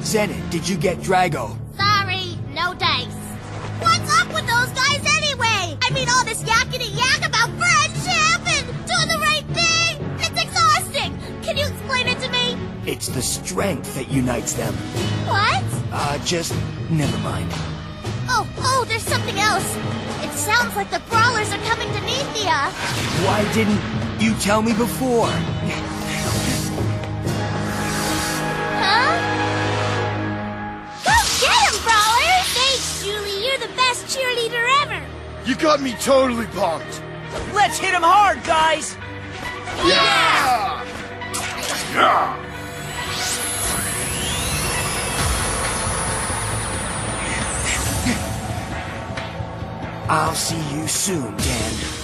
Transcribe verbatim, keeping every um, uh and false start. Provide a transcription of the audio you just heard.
Zenith, did you get Drago? Sorry, no dice. What's up with those guys anyway? I mean, all this yakety yak about friendship and doing the right thing. It's exhausting. Can you explain it to me? It's the strength that unites them. What? Uh, just never mind. Oh, oh, there's something else. It sounds like the Brawlers are coming to Nethia. Why didn't you tell me before? Huh? Go get him, Brawler! Thanks, Julie. You're the best cheerleader ever. You got me totally pumped. Let's hit him hard, guys! Yeah! Yeah! I'll see you soon, Dan.